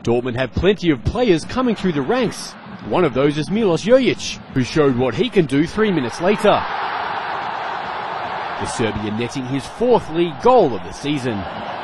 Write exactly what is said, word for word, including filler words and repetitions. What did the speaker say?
Dortmund have plenty of players coming through the ranks. One of those is Miloš Jojić, who showed what he can do three minutes later. The Serbian netting his fourth league goal of the season.